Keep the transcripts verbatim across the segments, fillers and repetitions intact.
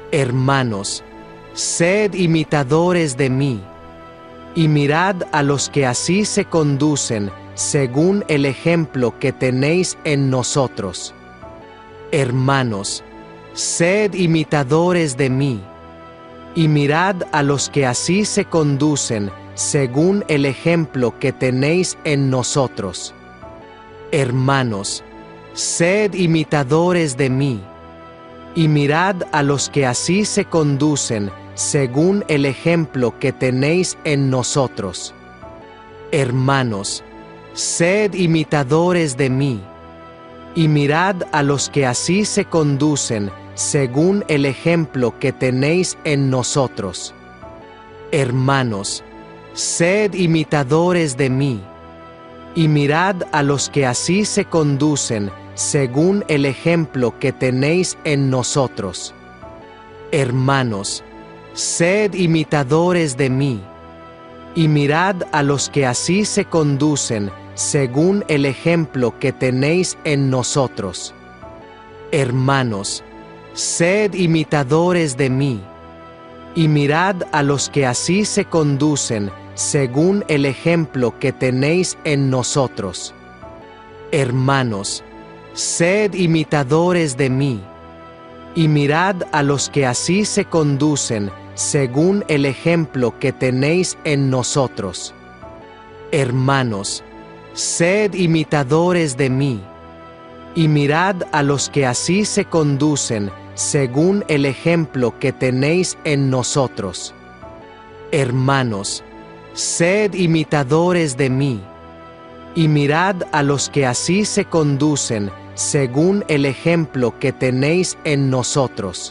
Hermanos, sed imitadores de mí, y mirad a los que así se conducen según el ejemplo que tenéis en nosotros. Hermanos, sed imitadores de mí, y mirad a los que así se conducen según el ejemplo que tenéis en nosotros. Hermanos, sed imitadores de mí, y mirad a los que así se conducen según el ejemplo que tenéis en nosotros. Hermanos, sed imitadores de mí, y mirad a los que así se conducen según el ejemplo que tenéis en nosotros. Hermanos, sed imitadores de mí, y mirad a los que así se conducen según el ejemplo que tenéis en nosotros. Hermanos, sed imitadores de mí, y mirad a los que así se conducen según el ejemplo que tenéis en nosotros. Hermanos, sed imitadores de mí, y mirad a los que así se conducen según el ejemplo que tenéis en nosotros. Hermanos, sed imitadores de mí, y mirad a los que así se conducen según el ejemplo que tenéis en nosotros. Hermanos, sed imitadores de mí, y mirad a los que así se conducen según el ejemplo que tenéis en nosotros. Hermanos, sed imitadores de mí, y mirad a los que así se conducen según el ejemplo que tenéis en nosotros.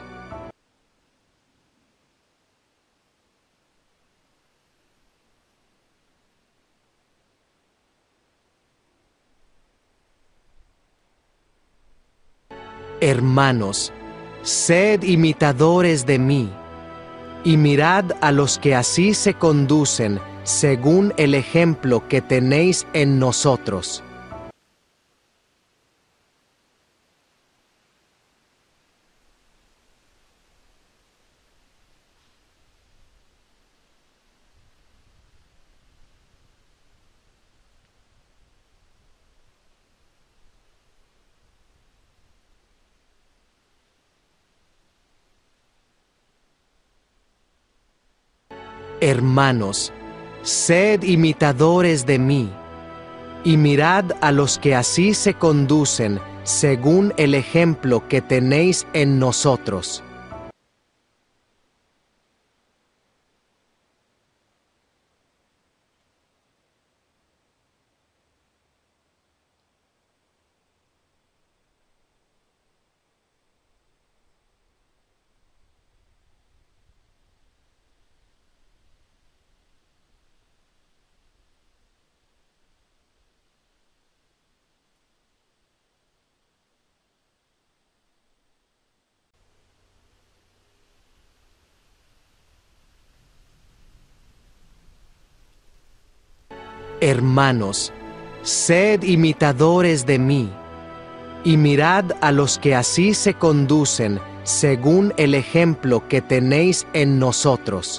Hermanos, sed imitadores de mí, y mirad a los que así se conducen según el ejemplo que tenéis en nosotros. Hermanos, sed imitadores de mí, y mirad a los que así se conducen según el ejemplo que tenéis en nosotros. Hermanos, sed imitadores de mí, y mirad a los que así se conducen según el ejemplo que tenéis en nosotros.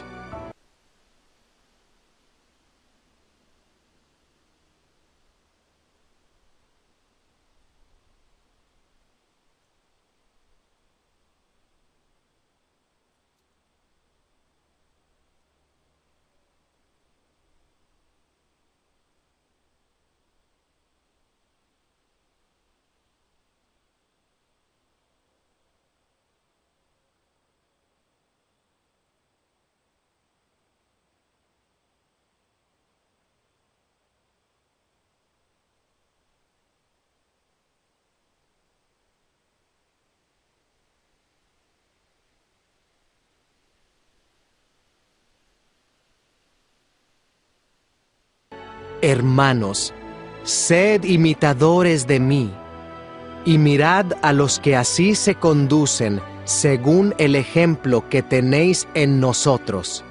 Hermanos, sed imitadores de mí, y mirad a los que así se conducen según el ejemplo que tenéis en nosotros.